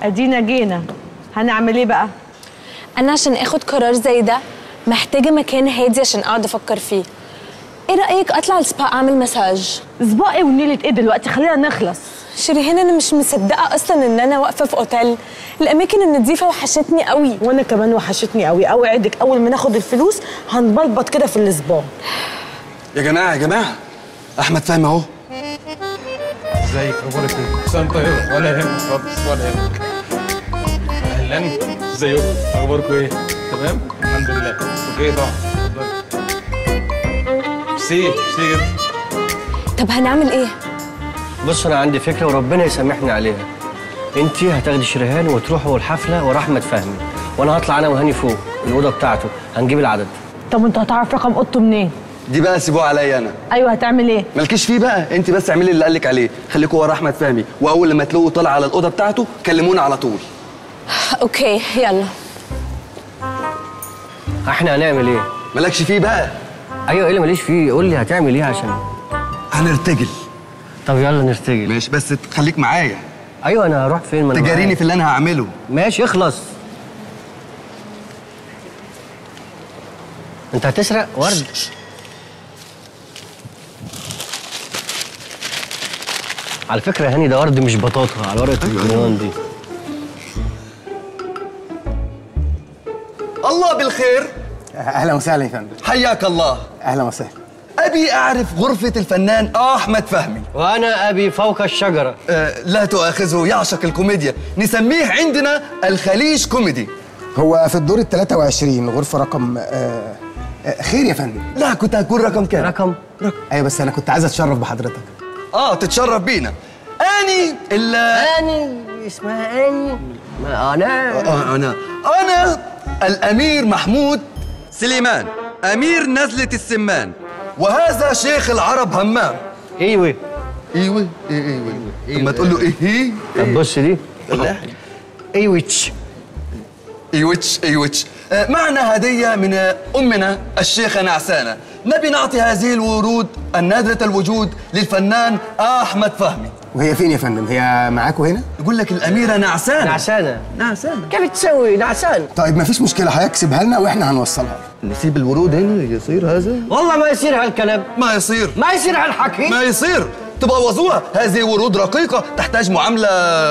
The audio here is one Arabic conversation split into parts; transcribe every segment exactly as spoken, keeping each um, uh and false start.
ادينا جينا، هنعمل ايه بقى؟ انا عشان اخد قرار زي ده محتاجه مكان هادي عشان اقعد افكر فيه. ايه رايك اطلع السبا اعمل مساج؟ سبا ايه ونيله ايه دلوقتي؟ خلينا نخلص. شيرين انا مش مصدقه اصلا ان انا واقفه في اوتيل. الاماكن النظيفه وحشتني قوي. وانا كمان وحشتني قوي. اوعدك اول ما ناخد الفلوس هنبلبط كده في السبا. يا جماعه يا جماعه احمد فهمي اهو. ازيك؟ اخبارك ايه؟ سلام طيب ولا يهمك خالص ولا يهمك. اهلا ازيكم؟ اخباركم ايه؟ تمام؟ الحمد لله. اوكي طبعا. ميرسي ميرسي جدا. طب هنعمل ايه؟ بص انا عندي فكره وربنا يسامحني عليها. انت هتاخدي شريهان وتروحوا الحفله ورا احمد فهمي، وانا هطلع انا وهاني فوق الاوضه بتاعته، هنجيب العدد. طب انت هتعرف رقم اوضته منين؟ دي بقى سيبوها عليا انا. ايوه هتعمل ايه؟ مالكيش فيه بقى، انت بس اعملي اللي قالك عليه، خليكوا ورا احمد فهمي، واول لما تلاقوه طالع على الاوضه بتاعته كلمونا على طول. اوكي يلا. احنا هنعمل ايه؟ مالكش فيه بقى. ايوه ايه اللي ماليش فيه؟ قول لي هتعمل ايه عشان هنرتجل. طب يلا نرتجل. ماشي بس خليك معايا. ايوه انا هروح فين؟ ما انا تجاريني في اللي انا هعمله. ماشي اخلص. انت هتسرق ورد؟ على فكره يا هاني ده ورد مش بطاطا، على ورقه الكريون دي. الله بالخير. اهلا وسهلا يا فندم. حياك الله. اهلا وسهلا. ابي اعرف غرفه الفنان احمد فهمي. وانا ابي فوق الشجره. أه لا تؤاخذه، يعشق الكوميديا، نسميه عندنا الخليج كوميدي. هو في الدور ال ثلاثة وعشرين غرفه رقم آه آه خير يا فندم. لا كنت هكون رقم كام؟ رقم رقم ايوه بس انا كنت عايز اتشرف بحضرتك. اه تتشرف بينا. اني ال اني اسمها اني ما انا آه انا انا الامير محمود سليمان، امير نزله السمان، وهذا شيخ العرب همام. ايوه ايوه ايه ايوه ايوه لما تقول له ايه هي. طب بص دي ايوتش ايوتش ايوتش. آه معنا هديه من امنا الشيخه نعسانه، نبي نعطي هذه الورود النادره الوجود للفنان احمد فهمي. وهي فين يا فندم؟ هي معاكوا هنا؟ يقول لك الاميره نعسانه. نعسانه نعسانه كيف تسوي نعسان؟ طيب مفيش مشكله، هيكسبها لنا واحنا هنوصلها. نسيب الورود هنا يصير هذا؟ والله ما يصير هالكلام. ما يصير ما يصير هالحكي. ما يصير، تبوظوها. هذه ورود رقيقه تحتاج معامله.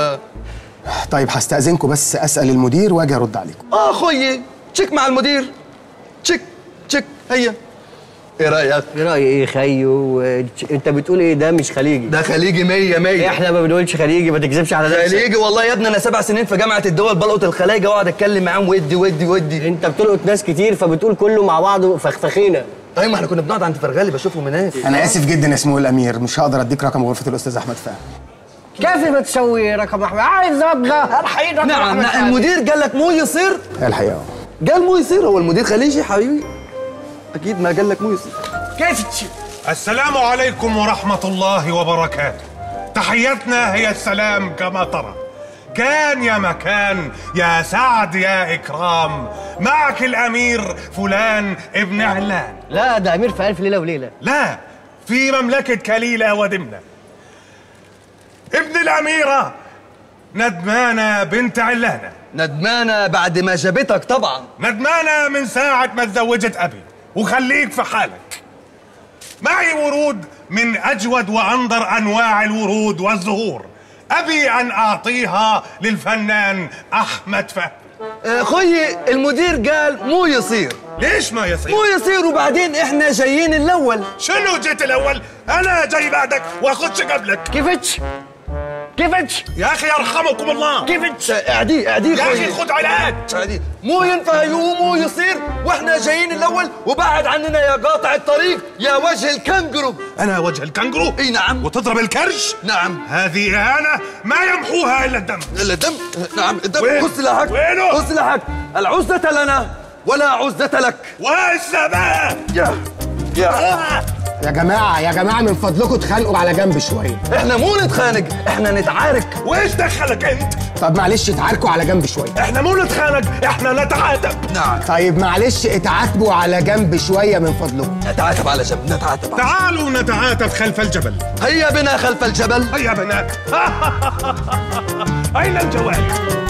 طيب هستأذنكم بس اسال المدير واجي ارد عليكم. اه خويي تشيك مع المدير. تشيك تشيك. هيا ايه رايك؟ ايه رايي ايه خيو؟ انت بتقول ايه؟ ده مش خليجي، ده خليجي مية مية. احنا ما بنقولش خليجي، ما تكذبش على نفسك. خليجي والله يا ابني، انا سبع سنين في جامعه الدول بلقط الخلايجه واقعد اتكلم معاهم ودي ودي ودي. انت بتلقط ناس كتير فبتقول كله مع بعضه فخفخينه. طيب ما احنا كنا بنقعد عند فرغالي بشوفهم هناك. انا اسف جدا يا سمو الامير، مش هقدر اديك رقم غرفه الاستاذ احمد فهمي. كيف ما تسوي رقم احمد؟ عايز ابغى الحين رقم نعم احمد. نعم المدير قال لك مو يصير. الحقيقه قال مو يصير. هو المدير خليجي حبيبي، اكيد ما قال لك مو يصير. كيف تشي؟ السلام عليكم ورحمة الله وبركاته. تحيتنا هي السلام كما ترى. كان يا مكان يا سعد يا إكرام، معك الأمير فلان ابن علان. لا ده أمير في ألف ليلة وليلة. لا، في مملكة كليلة ودمنة. ابن الأميرة ندمانة بنت علانة. ندمانة بعد ما جابتك طبعا. ندمانة من ساعة ما تزوجت أبي، وخليك في حالك. معي ورود من أجود وأنظر أنواع الورود والزهور، أبي أن أعطيها للفنان أحمد فهمي. أخوي المدير قال مو يصير. ليش ما يصير؟ مو يصير وبعدين إحنا جايين الأول. شنو جيت الأول؟ أنا جاي بعدك وأخدش قبلك. كيفتش؟ كيفتش؟ يا أخي يرحمكم الله. كيفتش؟ اعديه اعديه يا أخي خد علاج. اعديه. مو ينفع يقوم يصير وإحنا جايين الأول، وبعد عننا يا قاطع الطريق يا وجه الكنجرو. أنا وجه الكنجرو؟ إي نعم. وتضرب الكرش؟ نعم. هذه إهانة ما يمحوها إلا الدم. إلا الدم؟ نعم الدم. وين؟ خذ سلاحك. وينه؟ خذ سلاحك. العزة لنا ولا عزة لك. والسماء. يا يا يا جماعه يا جماعه من فضلكم اتخانقوا على جنب شويه. احنا مو نتخانق، احنا نتعارك. وايش دخلك انت؟ طب معلش اتعاركوا على جنب شويه. احنا مو نتخانق، احنا نتعاتب. نعم. طيب معلش اتعاتبوا على جنب شويه من فضلكم. نتعاتب على جنب. نتعاتب. تعالوا نتعاتب خلف الجبل. هيا بنا خلف الجبل. هيا بنا. أين الجواب؟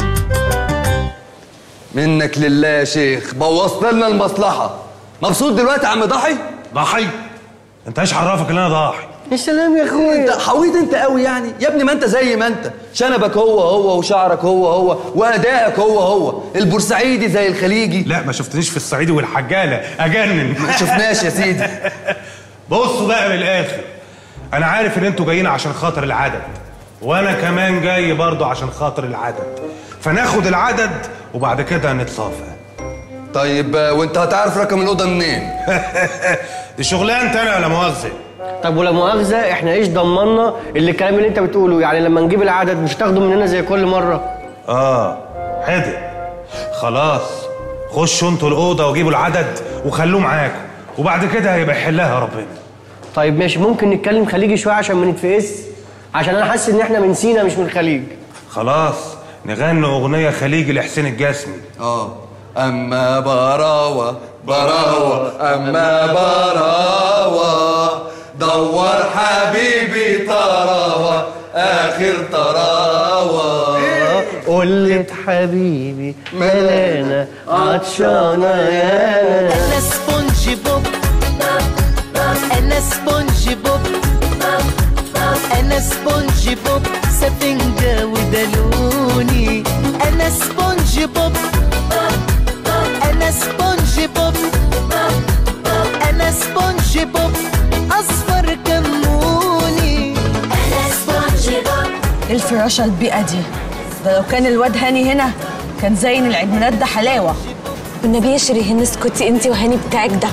منك لله يا شيخ، بوظت لنا المصلحة. مبسوط دلوقتي يا عم ضحي؟ ضحي؟ أنت إيش عرفك إن أنا ضاحي؟ يا سلام يا اخويا، انت حويط انت قوي يعني يا ابني، ما انت زي ما انت، شنبك هو هو وشعرك هو هو وادائك هو هو، البورسعيدي زي الخليجي. لا ما شفتنيش في الصعيدي والحجالة أجنن. ما شفناش يا سيدي. بصوا بقى من الآخر، أنا عارف إن أنتوا جايين عشان خاطر العدد، وأنا كمان جاي برضو عشان خاطر العدد، فناخد العدد وبعد كده نتصافى. طيب وانت هتعرف رقم الأوضة منين؟ دي شغلانتي أنا ولا مؤاخذة؟ طب ولا مؤاخذة احنا ايش ضمننا اللي الكلام اللي انت بتقوله؟ يعني لما نجيب العدد مش تاخده مننا زي كل مرة؟ آه حدق. خلاص خشوا انتوا الأوضة وجيبوا العدد وخلوه معاكم، وبعد كده هيبقى يحلها ربنا. طيب ماشي، ممكن نتكلم خليجي شوية عشان ما نتفقس؟ عشان أنا حاسس إن احنا من سينا مش من الخليج. خلاص نغني أغنية خليجي لحسين الجسمي. اه أما براوة براوة أما براوة دور حبيبي طراوة آخر طراوة. قلت حبيبي ملانا عطشانة يانا. أنا سبونج بوب، أنا سبونج بوب، أنا سبونج بوب، سفنجة ودلوني. أنا سبونج بوب، أنا سبونج بوب، أنا سبونج بوب، أصفر كموني. أنا سبونج بوب. ايه الفراشة البيئة دي؟ ده لو كان الواد هاني هنا كان زين العيد ميلاد ده حلاوة. والنبي يا شيرين اسكتي انت وهاني بتاعك ده.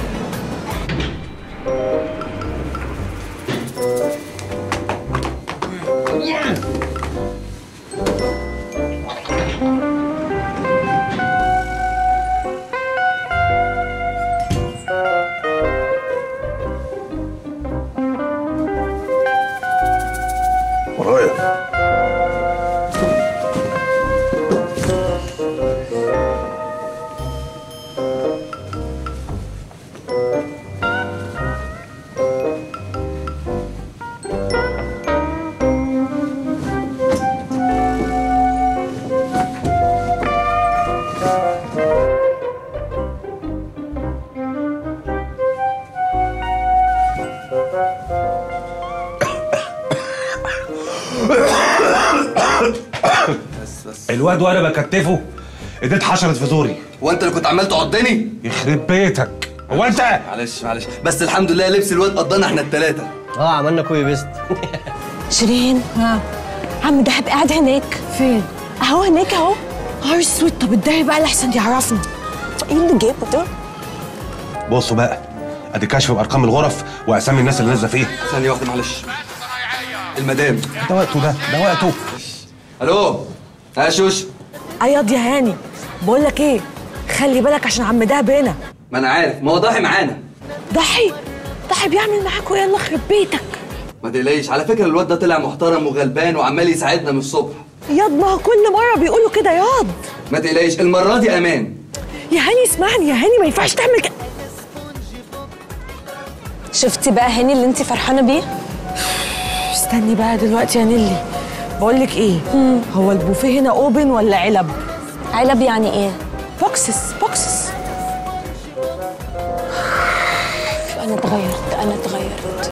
ورايا. بس بس الواد وانا بكتفه ايديه اتحشرت في زوري. هو انت اللي كنت عمال تعضني؟ يخرب بيتك، هو انت؟ معلش معلش، بس الحمد لله لبس الواد قضانا احنا التلاتة. اه عملنا كوي بيست. شيرين ها عم دهب قاعد هناك. فين؟ اهو هناك اهو. نهار اسود، طب اتداري بقى لحسن يعرفنا. ايه اللي جابه ده؟ بصوا بقى، ادي كشف بارقام الغرف واسامي الناس اللي نازله فيها. ثانية واحدة معلش. المدام. ده وقته، ده ده وقته. الو يا شوش. اياض يا هاني، بقول لك ايه، خلي بالك عشان عم دهب هنا. ما انا عارف، ما هو ضاحي معانا. ضحي ضحي بيعمل معاك ويلا خرب بيتك. ما تقلقيش، على فكرة الواد ده طلع محترم وغلبان وعمال يساعدنا من الصبح. ياض ما هو كل مرة بيقولوا كده ياض. ما تقلقيش، المرة دي امان. يا هاني اسمعني يا هاني، ما ينفعش تعمل كده. شفتي بقى هاني اللي انت فرحانه بيه؟ استني بقى دلوقتي يا نيلي، بقول لك ايه، هو البوفيه هنا اوبن ولا علب؟ علب يعني ايه؟ بوكسس بوكسس. انا اتغيرت انا اتغيرت